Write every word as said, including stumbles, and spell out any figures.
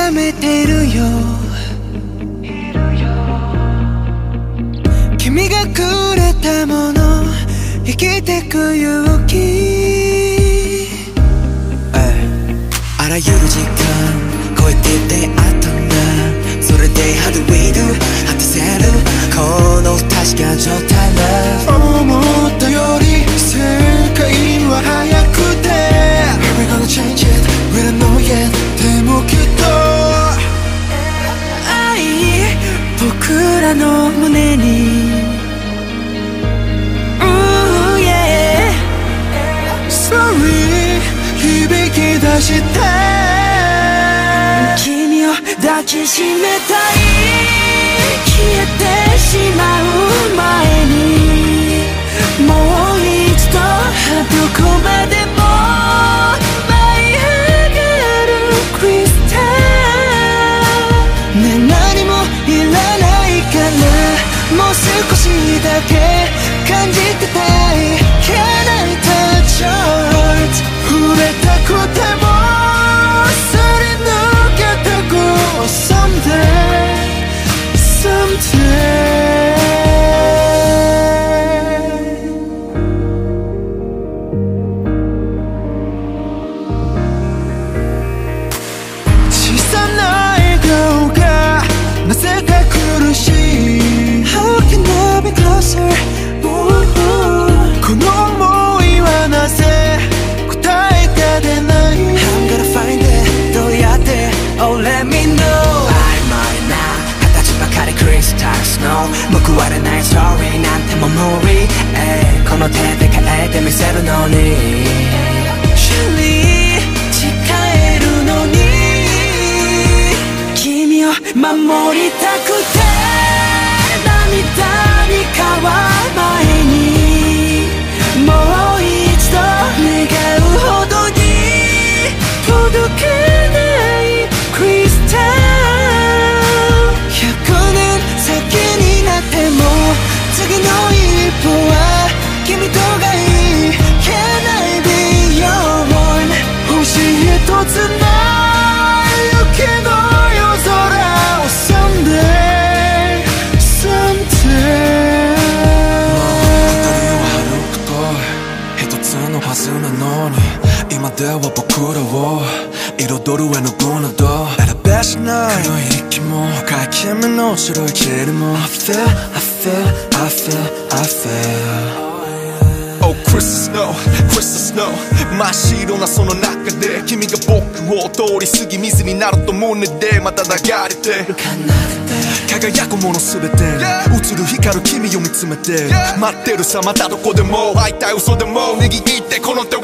がめてるよ。君がくれたもの、生きてく勇気。あらゆる時間超えて出会ったんだ。それで How do we do 果たせるこの不確か状態。 Love 思ったより世界は速くて We're gonna change it We don't know yet でもきっと愛僕らの胸に Ooh yeah Sorry 響き出して君を抱きしめたい。消えてしまう前にもう一度どこまでも舞い上がるクリスタルね。何もいらないからもう少しだけ感じてたい。 Can I touch your heart 触れたくてもすり抜けてく Someday Someday小さな笑顔がなぜか苦しい How can I be closer Ooh, この想いはなぜ答えが出ない I'm gonna find it どうやって Oh let me know 曖昧な形ばかりクリスタルスノー報われないストーリーなんても無理、えー、この手で変えてみせるのに Surely 誓えるのに君を守りたくて涙に変わる前にもう一度願うほどに届けないクリスタルひゃくねん先になっても次の一歩は君とがいい Can I be your one 星一つない雪の夜空を Someday Someday 一つのはずなのに今では僕らを彩る絵の具など選べしない黒い息も深い君の白い霧も I feel, I feel, I feel, I feel Oh Crystal Snow, Crystal Snow 真っ白なその中で君が僕を通り過ぎ水になると胸でまた流れてる輝くものすべて映る光る君を見つめて待ってるさまたどこでも会いたい嘘でも握ってこの手を